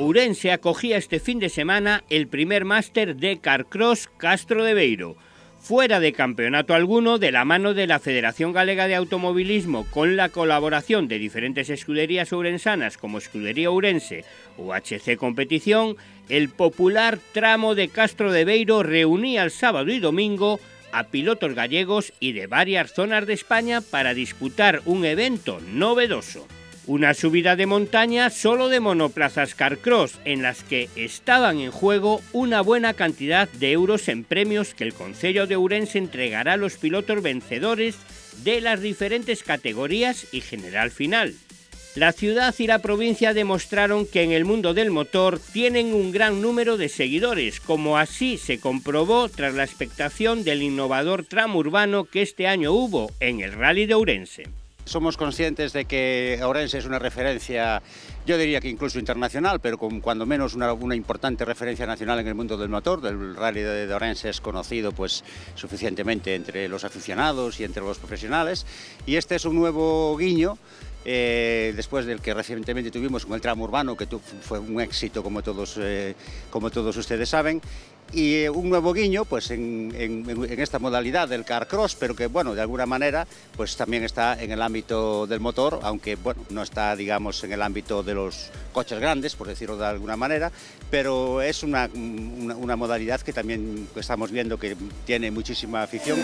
Ourense acogía este fin de semana el primer máster de Carcross Castro de Beiro. Fuera de campeonato alguno, de la mano de la Federación Galega de Automovilismo, con la colaboración de diferentes escuderías ourensanas como Escudería Ourense o HC Competición, el popular tramo de Castro de Beiro reunía el sábado y domingo a pilotos gallegos y de varias zonas de España para disputar un evento novedoso. Una subida de montaña solo de monoplazas Carcross, en las que estaban en juego una buena cantidad de euros en premios que el Concello de Ourense entregará a los pilotos vencedores de las diferentes categorías y general final. La ciudad y la provincia demostraron que en el mundo del motor tienen un gran número de seguidores, como así se comprobó tras la expectación del innovador tramo urbano que este año hubo en el Rally de Ourense. Somos conscientes de que Ourense es una referencia, yo diría que incluso internacional, pero con cuando menos una importante referencia nacional en el mundo del motor. El Rally de Ourense es conocido pues suficientemente entre los aficionados y entre los profesionales, y este es un nuevo guiño. Después del que recientemente tuvimos con el tramo urbano, que fue un éxito como todos ustedes saben, y un nuevo guiño pues en esta modalidad del Carcross, pero que bueno, de alguna manera pues también está en el ámbito del motor, aunque bueno, no está digamos en el ámbito de los coches grandes, por decirlo de alguna manera, pero es una modalidad que también estamos viendo que tiene muchísima afición.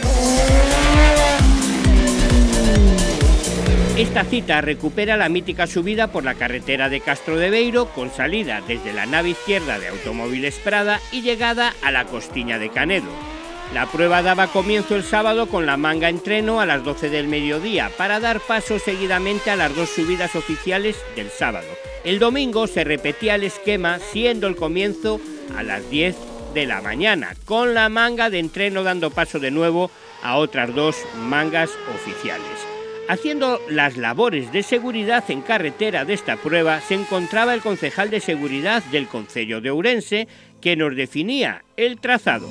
Esta cita recupera la mítica subida por la carretera de Castro de Beiro, con salida desde la nave izquierda de Automóviles Prada y llegada a la Costiña de Canedo. La prueba daba comienzo el sábado con la manga entreno a las 12 del mediodía, para dar paso seguidamente a las dos subidas oficiales del sábado. El domingo se repetía el esquema, siendo el comienzo a las 10 de la mañana, con la manga de entreno dando paso de nuevo a otras dos mangas oficiales. Haciendo las labores de seguridad en carretera de esta prueba se encontraba el concejal de seguridad del Concello de Ourense, que nos definía el trazado.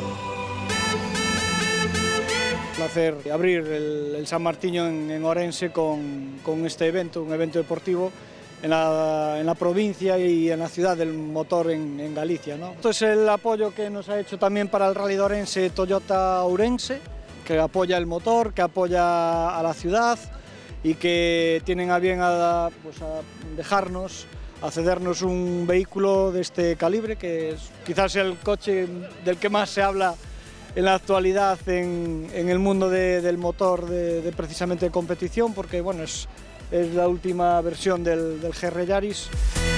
Un placer abrir el San Martiño en Ourense con este evento, un evento deportivo en la provincia y en la ciudad del motor en Galicia, ¿no? Esto es el apoyo que nos ha hecho también para el Rally de Ourense Toyota Ourense, que apoya el motor, que apoya a la ciudad y que tienen a bien a dejarnos, a cedernos un vehículo de este calibre, que es quizás el coche del que más se habla en la actualidad en el mundo del motor de precisamente de competición, porque bueno, es la última versión del GR Yaris.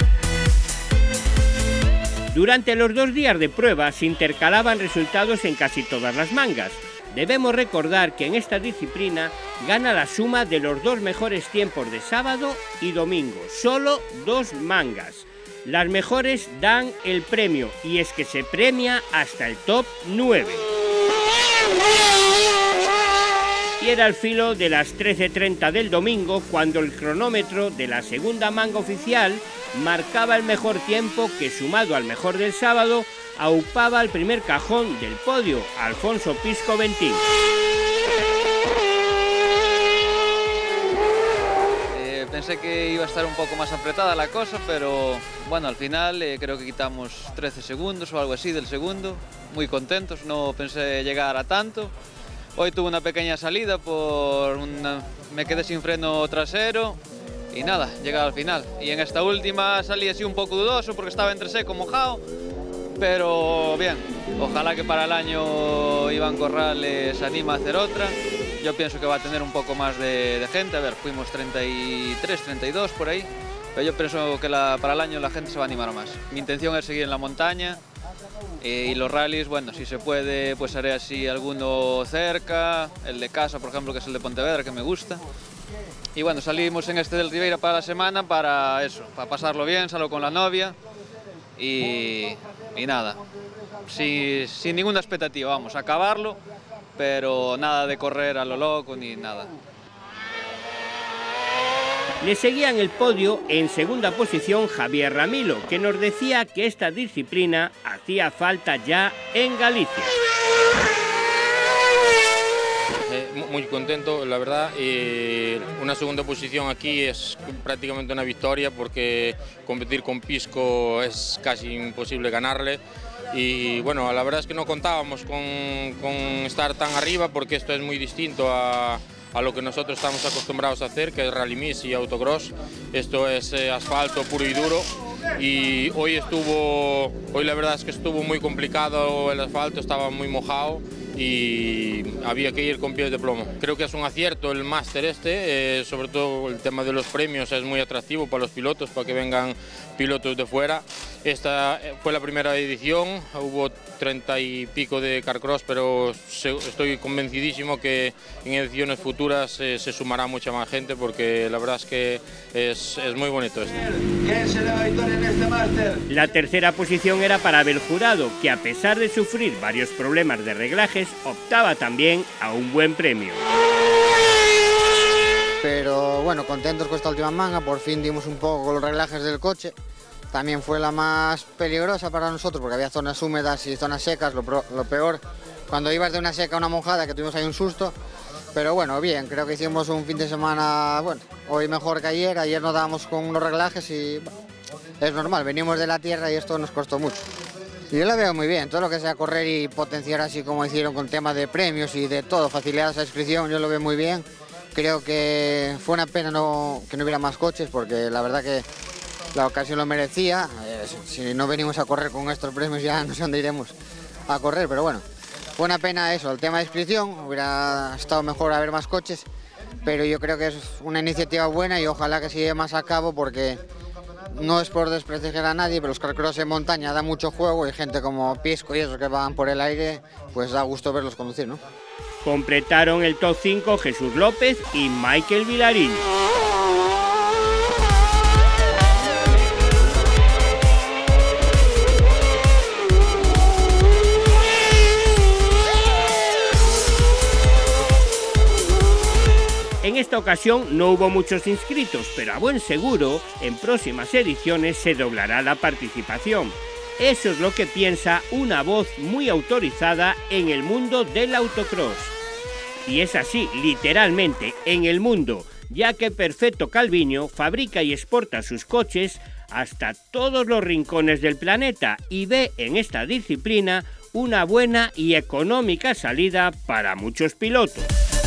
Durante los 2 días de prueba se intercalaban resultados en casi todas las mangas. Debemos recordar que en esta disciplina gana la suma de los 2 mejores tiempos de sábado y domingo, solo 2 mangas. Las mejores dan el premio, y es que se premia hasta el top 9. Y era al filo de las 13:30 del domingo cuando el cronómetro de la segunda manga oficial marcaba el mejor tiempo que, sumado al mejor del sábado, aupaba el primer cajón del podio, Alfonso Pisco Ventín. Pensé que iba a estar un poco más apretada la cosa, pero bueno, al final creo que quitamos 13 segundos o algo así del segundo. Muy contentos, no pensé llegar a tanto. Hoy tuve una pequeña salida, me quedé sin freno trasero y nada, llegué al final. Y en esta última salí así un poco dudoso porque estaba entre seco, mojado. Pero bien, ojalá que para el año Iván Corrales se anime a hacer otra. Yo pienso que va a tener un poco más de gente, a ver, fuimos 33, 32 por ahí, pero yo pienso que para el año la gente se va a animar más. Mi intención es seguir en la montaña y los rallies, bueno, si se puede, pues haré así alguno cerca, el de casa, por ejemplo, que es el de Pontevedra, que me gusta. Y bueno, salimos en este del Ribeira para la semana para eso, para pasarlo bien, salgo con la novia y nada, sin ninguna expectativa, vamos a acabarlo, pero nada de correr a lo loco ni nada. Le seguía en el podio en segunda posición Javier Ramilo, que nos decía que esta disciplina hacía falta ya en Galicia. muy contento, la verdad. Una segunda posición aquí es prácticamente una victoria porque competir con Pisco es casi imposible ganarle. Y bueno, la verdad es que no contábamos con estar tan arriba porque esto es muy distinto a lo que nosotros estamos acostumbrados a hacer, que es rally mix y autocross. Esto es asfalto puro y duro. Y hoy la verdad es que estuvo muy complicado, el asfalto estaba muy mojado y había que ir con pies de plomo. Creo que es un acierto el máster sobre todo el tema de los premios es muy atractivo para los pilotos, para que vengan pilotos de fuera. Esta fue la primera edición, hubo 30 y pico de carcross, pero estoy convencidísimo que en ediciones futuras se sumará mucha más gente porque la verdad es que es muy bonito esto. ¿Quién se lleva victoria en este máster? La tercera posición era para Abel Jurado, que a pesar de sufrir varios problemas de reglajes, optaba también a un buen premio. Pero bueno, contentos con esta última manga, por fin dimos un poco con los reglajes del coche. También fue la más peligrosa para nosotros porque había zonas húmedas y zonas secas, lo peor cuando ibas de una seca a una mojada, que tuvimos ahí un susto. Pero bueno, bien, creo que hicimos un fin de semana, bueno, hoy mejor que ayer nos dábamos con unos reglajes y bueno, es normal, venimos de la tierra y esto nos costó mucho. Y yo la veo muy bien, todo lo que sea correr y potenciar así como hicieron con temas de premios y de todo, facilidades a inscripción, yo lo veo muy bien. Creo que fue una pena que no hubiera más coches porque la verdad que la ocasión lo merecía. Si no venimos a correr con estos premios ya no sé dónde iremos a correr, pero bueno, fue una pena eso, el tema de inscripción, hubiera estado mejor haber más coches, pero yo creo que es una iniciativa buena y ojalá que se lleve más a cabo porque no es por desprestigiar a nadie, pero los carcross en montaña da mucho juego y gente como Pisco y esos que van por el aire, pues da gusto verlos conducir, ¿no? Completaron el top 5 Jesús López y Michael Vilarín. En esta ocasión no hubo muchos inscritos, pero a buen seguro, en próximas ediciones se doblará la participación. Eso es lo que piensa una voz muy autorizada en el mundo del autocross. Y es así, literalmente, en el mundo, ya que Perfetto Calviño fabrica y exporta sus coches hasta todos los rincones del planeta y ve en esta disciplina una buena y económica salida para muchos pilotos.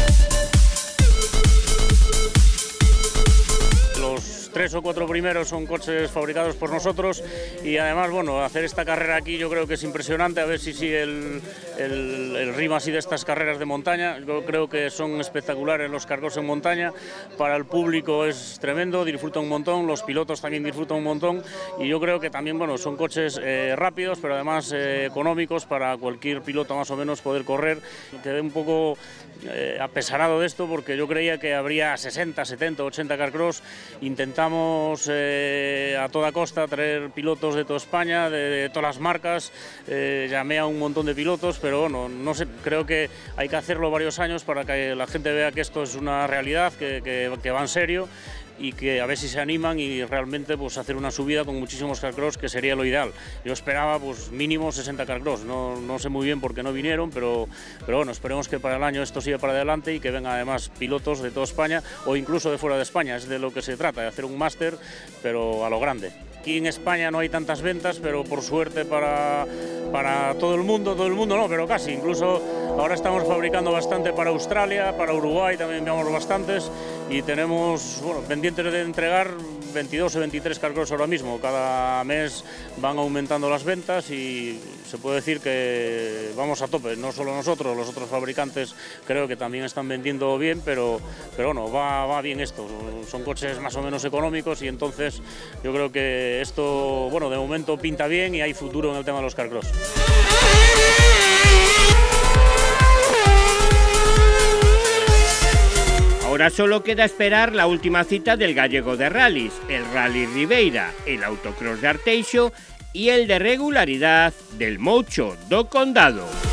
Los 3 o 4 primeros son coches fabricados por nosotros y además, bueno, hacer esta carrera aquí yo creo que es impresionante, a ver si sigue el ritmo así de estas carreras de montaña. Yo creo que son espectaculares los carcross en montaña, para el público es tremendo, disfruta un montón, los pilotos también disfrutan un montón y yo creo que también, bueno, son coches rápidos, pero además económicos para cualquier piloto más o menos poder correr. Quedé un poco apesarado de esto porque yo creía que habría 60, 70, 80 carcross. Intentamos a toda costa traer pilotos de toda España, de todas las marcas, llamé a un montón de pilotos, pero bueno, no sé, creo que hay que hacerlo varios años para que la gente vea que esto es una realidad, que va en serio y que a ver si se animan y realmente pues hacer una subida con muchísimos carcross, que sería lo ideal. Yo esperaba pues mínimo 60 carcross, no sé muy bien por qué no vinieron, pero bueno, esperemos que para el año esto siga para adelante y que vengan además pilotos de toda España o incluso de fuera de España. Es de lo que se trata, de hacer un máster, pero a lo grande. Aquí en España no hay tantas ventas, pero por suerte para todo el mundo no, pero casi. Incluso ahora estamos fabricando bastante para Australia, para Uruguay también enviamos bastantes y tenemos, bueno, pendientes de entregar 22 o 23 carcross ahora mismo. Cada mes van aumentando las ventas y se puede decir que vamos a tope. No solo nosotros, los otros fabricantes creo que también están vendiendo bien, pero bueno, va bien esto. Son coches más o menos económicos y entonces yo creo que esto, bueno, de momento pinta bien y hay futuro en el tema de los carcross. Ahora solo queda esperar la última cita del gallego de rallies, el Rally Ribeira, el autocross de Arteixo y el de regularidad del Moucho do Condado.